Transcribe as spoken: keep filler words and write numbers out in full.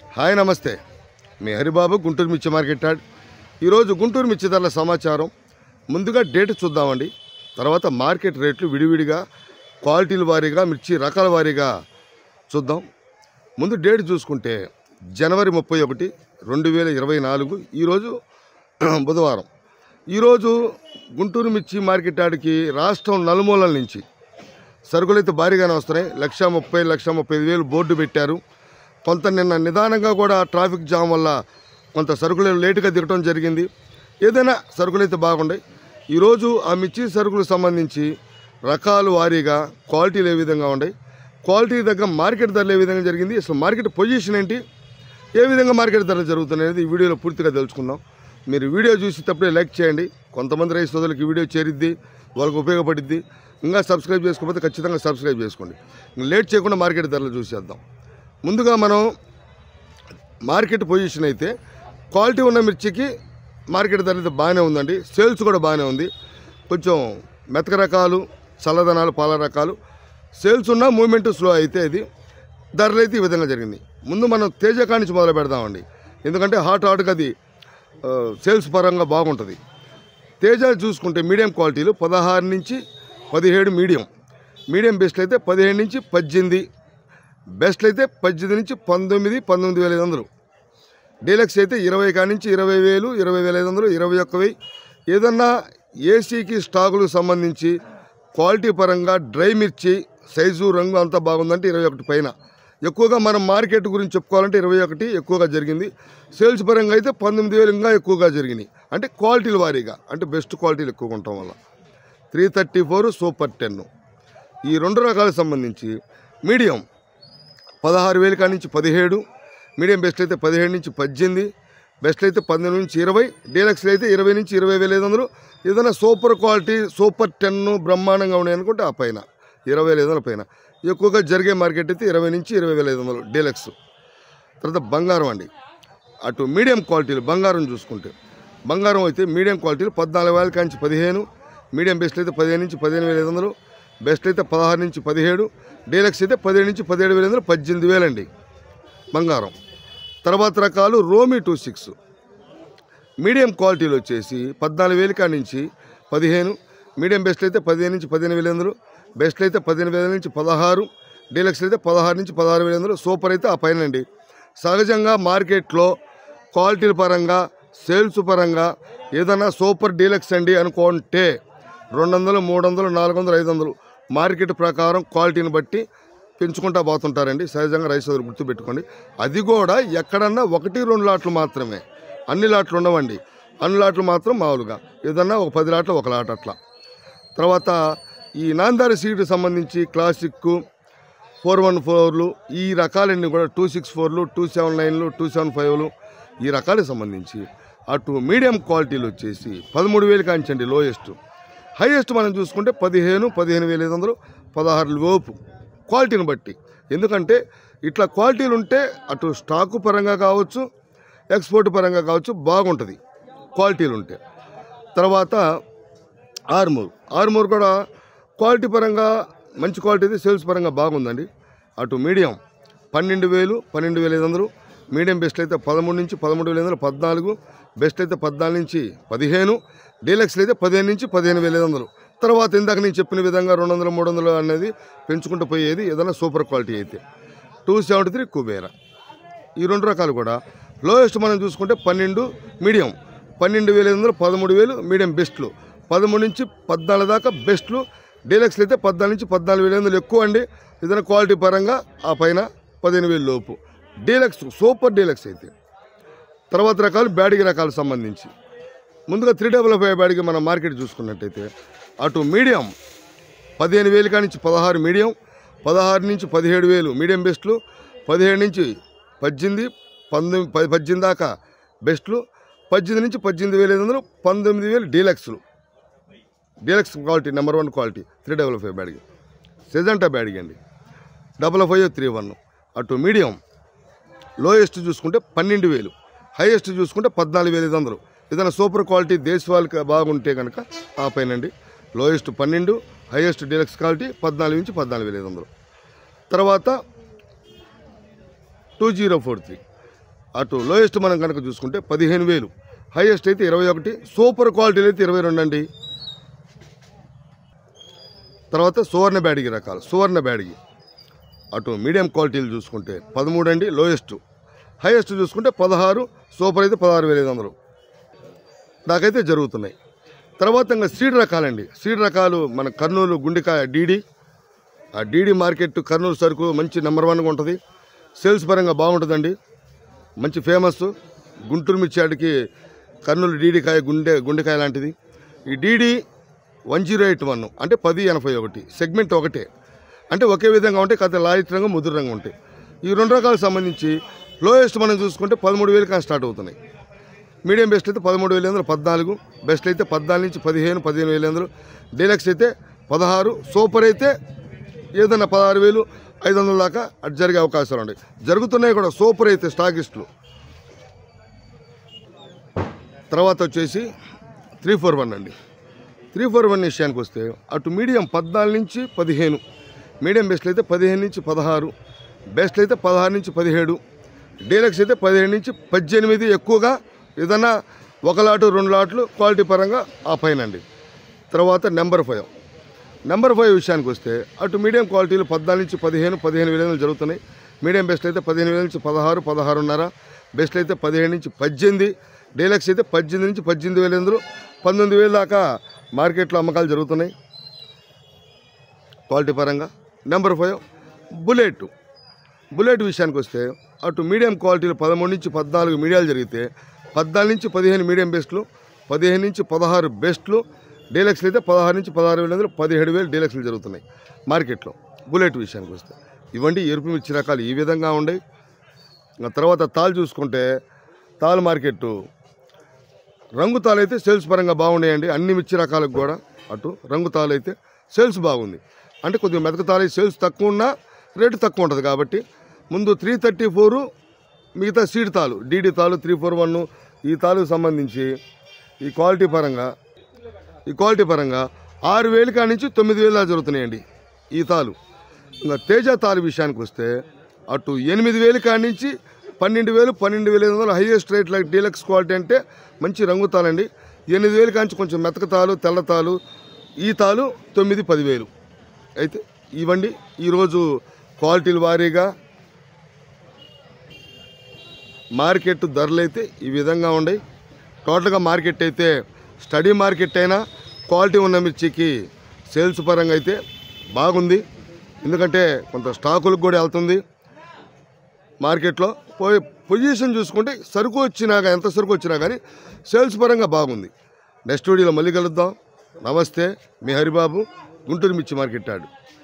Hi నమస్తే, మీ హరిబాబు గుంటూరు మిర్చి market yard. ఈరోజు గుంటూరు మిర్చి ధరల సమాచారం. ముందుగా డేట్ చూద్దామండి, తర్వాత మార్కెట్ రేట్లు విడివిడిగా క్వాలిటీల వారీగా మిర్చి రకాల వారీగా చూద్దాం. ముందు డేట్ చూసుకుంటే జనవరి ముప్పై ఒకటి రెండు వేల ఇరవై నాలుగు ఈరోజు బుధవారం. ఈరోజు గుంటూరు మిర్చి మార్కెట్ యార్డ్కి రాష్ట్రం నలుమూలల నుంచి సరుకులైతే భారీగానే వస్తున్నాయి. లక్ష ముప్పై లక్ష ముప్పై ఐదు వేలు బోర్డు పెట్టారు. కొంత నిన్న నిదానంగా కూడా ట్రాఫిక్ జామ్ వల్ల కొంత సరుకులు లేటుగా దిగటం జరిగింది. ఏదైనా సరుకులైతే బాగున్నాయి. ఈరోజు ఆ మిర్చి సరుకులకు సంబంధించి రకాలు వారీగా క్వాలిటీలు ఏ విధంగా ఉన్నాయి, క్వాలిటీ దగ్గర మార్కెట్ ధరలు ఏ విధంగా జరిగింది, అసలు మార్కెట్ పొజిషన్ ఏంటి, ఏ విధంగా మార్కెట్ ధరలు జరుగుతున్నాయి ఈ వీడియోలో పూర్తిగా తెలుసుకుందాం. మీరు వీడియో చూసేటప్పుడే లైక్ చేయండి. కొంతమంది రైతు సోదరులకు ఈ వీడియో చేరిద్ది, వాళ్ళకు ఉపయోగపడిద్ది. ఇంకా సబ్స్క్రైబ్ చేసుకోకపోతే ఖచ్చితంగా సబ్స్క్రైబ్ చేసుకోండి. లేట్ చేయకుండా మార్కెట్ ధరలు చూసేద్దాం. ముందుగా మనం మార్కెట్ పొజిషన్ అయితే క్వాలిటీ ఉన్న మిర్చికి మార్కెట్ ధర అయితే బాగానే ఉందండి. సేల్స్ కూడా బాగానే ఉంది. కొంచెం మెతక రకాలు, చల్లదనాలు, పాల రకాలు సేల్స్ ఉన్న మూవ్మెంట్ స్లో అయితే ఇది ధరలు అయితే ఈ విధంగా జరిగింది. ముందు మనం తేజకా నుంచి మొదలు పెడదామండి, ఎందుకంటే హాట్ హాట్గా అది సేల్స్ పరంగా బాగుంటుంది. తేజ చూసుకుంటే మీడియం క్వాలిటీలు పదహారు నుంచి పదిహేడు మీడియం, మీడియం బెస్ట్లు అయితే పదిహేడు నుంచి పద్దెనిమిది, బెస్ట్లు అయితే పద్దెనిమిది నుంచి పంతొమ్మిది పంతొమ్మిది వేల ఐదు వందలు, డీలక్స్ అయితే ఇరవై కాడి నుంచి ఇరవై వేలు ఇరవై వేల ఐదు వందలు ఇరవై ఒక్క వెయ్యి. ఏదన్నా ఏసీకి స్టాకులకు సంబంధించి క్వాలిటీ పరంగా డ్రై మిర్చి సైజు రంగు అంతా బాగుందంటే ఇరవై ఒకటి పైన. ఎక్కువగా మనం మార్కెట్ గురించి చెప్పుకోవాలంటే ఇరవై ఒకటి ఎక్కువగా జరిగింది. సేల్స్ పరంగా అయితే పంతొమ్మిది వేలు ఇంకా ఎక్కువగా జరిగినాయి. అంటే క్వాలిటీల వారీగా, అంటే బెస్ట్ క్వాలిటీలు ఎక్కువగా ఉండటం వల్ల three thirty four super ten ఈ రెండు రకాలకు సంబంధించి మీడియం పదహారు వేలు కాడి నుంచి పదిహేడు, మీడియం బెస్ట్ అయితే పదిహేడు నుంచి పద్దెనిమిది, బెస్ట్ అయితే పద్దెనిమిది నుంచి ఇరవై, డీలక్స్లు అయితే ఇరవై నుంచి ఇరవై వేల ఐదు వందలు. ఏదైనా సూపర్ క్వాలిటీ సూపర్ టెన్ బ్రహ్మాండంగా ఉన్నాయి అనుకుంటే ఆ పైన ఇరవై వేల ఐదు వందల పైన. ఎక్కువగా జరిగే మార్కెట్ అయితే ఇరవై నుంచి ఇరవై వేల ఐదు వందలు డీలక్స్. తర్వాత బంగారం అండి, అటు మీడియం క్వాలిటీలు బంగారం చూసుకుంటే బంగారం అయితే మీడియం క్వాలిటీలు పద్నాలుగు వేల కాడి నుంచి పదిహేను, మీడియం బెస్ట్ అయితే పదిహేను నుంచి పదిహేను వేల ఐదు వందలు, బెస్ట్ అయితే పదహారు నుంచి పదిహేడు, డీలక్స్ అయితే పదిహేడు నుంచి పదిహేడు వేల ఐదు వందలు పద్దెనిమిది వేలండి బంగారం. తర్వాత రకాలు రోమి టూ సిక్స్ మీడియం క్వాలిటీలు వచ్చేసి పద్నాలుగు వేల కాడి నుంచి పదిహేను, మీడియం బెస్ట్ అయితే పదిహేను నుంచి పదిహేను వేల ఐదు వందలు, బెస్ట్లు అయితే పదిహేను వేల నుంచి పదహారు, డీలక్స్ అయితే పదహారు నుంచి పదహారు వేల ఐదు వందలు, సూపర్ అయితే ఆ పైన అండి. సహజంగా మార్కెట్లో క్వాలిటీల పరంగా సేల్స్ పరంగా ఏదైనా సూపర్ డీలక్స్ అండి అనుకుంటే రెండు వందలు మూడు వందలు నాలుగు వందలు ఐదు వందలు మార్కెట్ ప్రకారం క్వాలిటీని బట్టి పెంచుకుంటా పోతుంటారండి. సహజంగా రైస్ సోదరు గుర్తుపెట్టుకోండి. అది కూడా ఎక్కడన్నా ఒకటి రెండు లాట్లు మాత్రమే, అన్ని లాట్లు ఉండవండి. అన్ని లాట్లు మాత్రం మామూలుగా ఏదన్నా ఒక పది లాట్లు ఒక లాట్ అట్లా. తర్వాత ఈ నాందారి సీడ్కి సంబంధించి క్లాసిక్ ఫోర్ వన్ ఫోర్లు ఈ రకాలన్నీ కూడా టూ సిక్స్ ఫోర్లు టూ సెవెన్ నైన్లు టూ సెవెన్ ఫైవ్లు ఈ రకాలకు సంబంధించి అటు మీడియం క్వాలిటీలు వచ్చేసి పదమూడు వేలు కాంచండి లోయెస్ట్. హైయెస్ట్ మనం చూసుకుంటే పదిహేను పదిహేను వేల ఐదు వందలు పదహారు లోపు క్వాలిటీని బట్టి. ఎందుకంటే ఇట్లా క్వాలిటీలు ఉంటే అటు స్టాకు పరంగా కావచ్చు ఎక్స్పోర్ట్ పరంగా కావచ్చు బాగుంటుంది క్వాలిటీలు ఉంటే. తర్వాత ఆర్మూర్ ఆర్మూర్ కూడా క్వాలిటీ పరంగా మంచి క్వాలిటీ సేల్స్ పరంగా బాగుందండి. అటు మీడియం పన్నెండు వేలు పన్నెండు వేల ఐదు వందలు, మీడియం బెస్ట్ అయితే పదమూడు నుంచి పదమూడు వేల ఐదు వందలు పద్నాలుగు, బెస్ట్ అయితే పద్నాలుగు నుంచి పదిహేను, డీలక్స్లు అయితే పదిహేను నుంచి పదిహేను వేల ఐదు వందలు. తర్వాత ఇందాక నేను చెప్పిన విధంగా రెండు వందలు మూడు వందలు అనేది పెంచుకుంటూ పోయేది ఏదైనా సూపర్ క్వాలిటీ అయితే. టూ సెవెంటీ త్రీ కుబేరా ఈ రెండు రకాలు కూడా లోయెస్ట్ మనం చూసుకుంటే పన్నెండు మీడియం పన్నెండు వేల ఐదు వందలు పదమూడు వేలు మీడియం బెస్ట్లు, పదమూడు నుంచి పద్నాలుగు దాకా బెస్ట్లు, డీలక్స్లు అయితే పద్నాలుగు నుంచి పద్నాలుగు వేల ఐదు వందలు ఎక్కువ అండి. ఏదైనా క్వాలిటీ పరంగా ఆ పైన పదిహేను వేలు లోపు డీలక్స్ సూపర్ డీలక్స్ అయితే. తర్వాత రకాలు బ్యాడిగి రకాలకు సంబంధించి ముందుగా త్రీ డబల్ ఫైవ్ బ్యాడిగి మనం మార్కెట్ చూసుకున్నట్టయితే అటు మీడియం పదిహేను వేలు కాడి నుంచి పదహారు మీడియం, పదహారు నుంచి పదిహేడు వేలు మీడియం బెస్ట్లు, పదిహేడు నుంచి పద్దెనిమిది పంతొమ్మిది పద్దెనిమిది దాకా బెస్ట్లు, పద్దెనిమిది నుంచి పద్దెనిమిది వేల ఐదు వందలు పంతొమ్మిది వేలు డీలక్స్లు. Deluxe quality number one quality three double five Byadgi. Syngenta Byadgi అండి డబల్ ఫైవ్ త్రీ వన్. అటు మీడియం లోయెస్ట్ చూసుకుంటే పన్నెండు వేలు, హైయెస్ట్ చూసుకుంటే పద్నాలుగు వేల ఐదు వందలు. ఏదైనా సూపర్ క్వాలిటీ దేశవాళ్ళకి బాగుంటే కనుక ఆ పైనండి. లోయెస్ట్ పన్నెండు, హైయెస్ట్ డీలక్స్ క్వాలిటీ పద్నాలుగు నుంచి పద్నాలుగు వేల ఐదు వందలు. తర్వాత టూ జీరో ఫోర్ త్రీ అటు లోయెస్ట్ మనం కనుక చూసుకుంటే పదిహేను వేలు, హైయెస్ట్ అయితే ఇరవై ఒకటి, సూపర్ క్వాలిటీలు అయితే ఇరవై రెండు అండి. తర్వాత సువర్ణ బ్యాడిగి రకాలు, సువర్ణ బ్యాడిగి అటు మీడియం క్వాలిటీలు చూసుకుంటే పదమూడు అండి లోయెస్ట్, హైయెస్ట్ చూసుకుంటే పదహారు, సూపర్ అయితే పదహారు వేల ఐదు వందలు దాకైతే జరుగుతున్నాయి. తర్వాత ఇంకా సీడ్ రకాలండి. సీడ్ రకాలు మన కర్నూలు గుండెకాయ డీడీ, ఆ డీడీ మార్కెట్ కర్నూలు సరుకు మంచి నెంబర్ వన్గా ఉంటుంది, సేల్స్ పరంగా బాగుంటుందండి, మంచి ఫేమస్. గుంటూరు మిర్చాడికి కర్నూలు డీడీ కాయ గుండె గుండెకాయ లాంటిది. ఈ DD one zero eight one అంటే పది ఎనభై ఒకటి సెగ్మెంట్ ఒకటే, అంటే ఒకే విధంగా ఉంటాయి, కాకపోతే లైట్ రంగు ముదురు రంగు ఉంటాయి. ఈ రెండు రకాలకు సంబంధించి లోయెస్ట్ మనం చూసుకుంటే పదమూడు వేలు కానీ స్టార్ట్ అవుతున్నాయి. మీడియం బెస్ట్ అయితే పదమూడు వేల వందలు పద్నాలుగు, బెస్ట్ అయితే పద్నాలుగు నుంచి పదిహేను పదిహేను వేల వందలు, డీలక్స్ అయితే పదహారు, సూపర్ అయితే ఏదన్నా పదహారు వేలు ఐదు వందల దాకా అటు జరిగే అవకాశాలు ఉన్నాయి. జరుగుతున్నాయి కూడా సూపర్ అయితే స్టాకిస్టులు. తర్వాత వచ్చేసి త్రీ ఫోర్ వన్ అండి. త్రీ ఫోర్ వన్ విషయానికి వస్తే అటు మీడియం పద్నాలుగు నుంచి పదిహేను, మీడియం బెస్ట్ అయితే పదిహేను నుంచి పదహారు, బెస్ట్ అయితే పదహారు నుంచి పదిహేడు, డీలక్స్ అయితే పదిహేడు నుంచి పద్దెనిమిది, ఎక్కువగా ఏదన్నా ఒక లాటు రెండు లాట్లు క్వాలిటీ పరంగా ఆ పైన అండి. తర్వాత నెంబర్ ఫైవ్ నెంబర్ ఫైవ్ విషయానికి వస్తే అటు మీడియం క్వాలిటీలు పద్నాలుగు నుంచి పదిహేను పదిహేను వేల జరుగుతున్నాయి. మీడియం బెస్ట్ అయితే పదిహేను వేల నుంచి పదహారు పదహారున్నర, బెస్ట్ అయితే పదిహేడు నుంచి పద్దెనిమిది, డీలక్స్ అయితే పద్దెనిమిది నుంచి పద్దెనిమిది వేల ఎందుకు పంతొమ్మిది వేలు దాకా మార్కెట్లో అమ్మకాలు జరుగుతున్నాయి క్వాలిటీ పరంగా. Number five bullet. బుల్లెట్ విషయానికి వస్తే అటు మీడియం క్వాలిటీలు పదమూడు నుంచి పద్నాలుగు మీడియాలు జరిగితే పద్నాలుగు నుంచి పదిహేను మీడియం బెస్ట్లు, పదిహేను నుంచి పదహారు బెస్ట్లు, డీలక్స్లు అయితే పదహారు నుంచి పదహారు వేల వందలు పదిహేడు వేలు డీలక్స్లు జరుగుతున్నాయి మార్కెట్లో. బుల్లెట్ విషయానికి వస్తే ఇవ్వండి ఎరుపు మిర్చి రకాలు ఈ విధంగా ఉన్నాయి. తర్వాత తాళ్ళు చూసుకుంటే తాళ్ళు మార్కెట్ రంగు తాళ్ళు అయితే సేల్స్ పరంగా బాగున్నాయండి, అన్ని మిర్చి రకాలకు కూడా. అటు రంగు తాళ్ళు అయితే సేల్స్ బాగుంది, అంటే కొద్దిగా మెతక తాళ్ళు సేల్స్ తక్కువ ఉన్నా రేటు తక్కువ ఉంటుంది కాబట్టి ముందు త్రీ థర్టీ ఫోరు మిగతా సీడ్ తాలు డీడీ తాలు త్రీ ఫోర్ వన్ ఈ తాలుకు సంబంధించి ఈ క్వాలిటీ పరంగా ఈ క్వాలిటీ పరంగా ఆరు వేలు కాడి నుంచి తొమ్మిది వేలు దాకా జరుగుతున్నాయండి ఈ తాలు. ఇంకా తేజ తాలు విషయానికి వస్తే అటు ఎనిమిది వేలు కాడి నుంచి పన్నెండు వేలు పన్నెండు వేల ఐదు వందలు highest rate like deluxe quality అంటే మంచి రంగు తాలండి. ఎనిమిది వేలు కాంచి కొంచెం మెతక తాలు తెల్ల తాలు ఈ తాలు తొమ్మిది పదివేలు అయితే ఇవ్వండి. ఈరోజు క్వాలిటీల వారీగా మార్కెట్ ధరలు అయితే ఈ విధంగా ఉన్నాయి. టోటల్గా మార్కెట్ అయితే స్టడీ మార్కెట్ అయినా క్వాలిటీ ఉన్న మిర్చికి సేల్స్ పరంగా అయితే బాగుంది, ఎందుకంటే కొంత స్టాకులకు కూడా వెళ్తుంది మార్కెట్లో. పోయి పొజిషన్ చూసుకుంటే సరుకు వచ్చినా ఎంత సరుకు వచ్చినా కానీ సేల్స్ పరంగా బాగుంది. నెక్స్ట్ వీడియోలో మళ్ళీ కలుద్దాం. నమస్తే, మీ హరిబాబు, గుంటూరు మిర్చి మార్కెట్ యార్డ్.